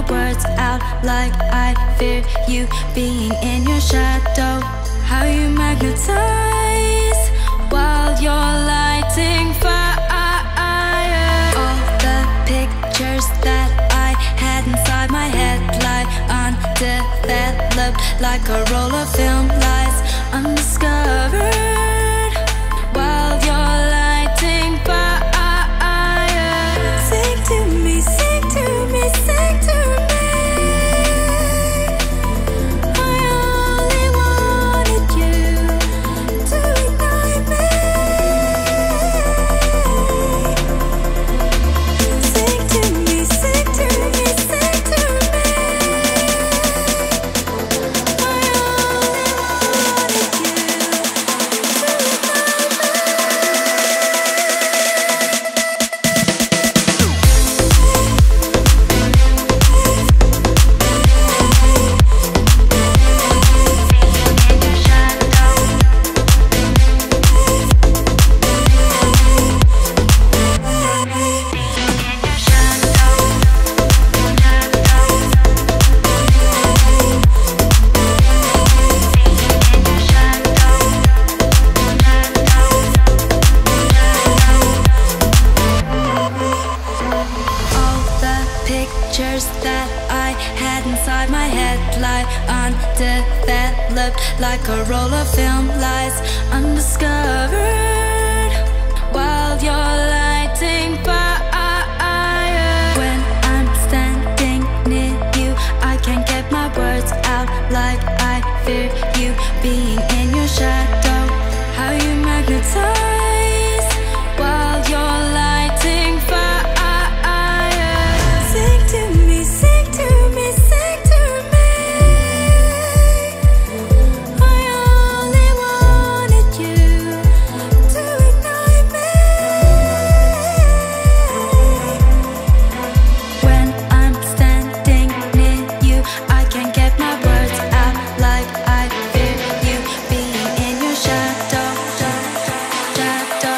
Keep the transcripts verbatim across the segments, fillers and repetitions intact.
words out like I fear you being in your shadow. How you magnetize while you're lighting fire. All the pictures that I had inside my head lie undeveloped like a roll of film, lies undiscovered while you're lighting fire. Sing to me, sing to me, sing to me. I only wanted you to ignite me. Sing to me, sing to me, sing to me. I only wanted you to that I had inside my head lie undeveloped like a roll of film, lies undiscovered while you're lighting fire. When I'm standing near you, I can't get my words out like I fear you being in your shadow. How you magnetize while you're lighting fire. Sing to me, sing to me, sing to me. I only wanted you to ignite me. When I'm standing near you, I can't get my words out like I fear you being in your shadow. Shadow,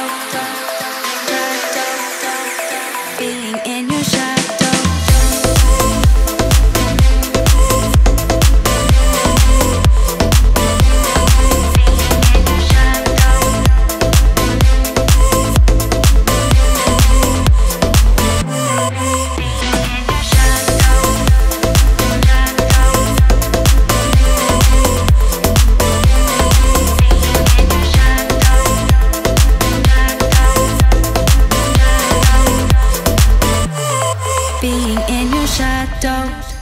shadow, being in your shadow. Being in your shadow.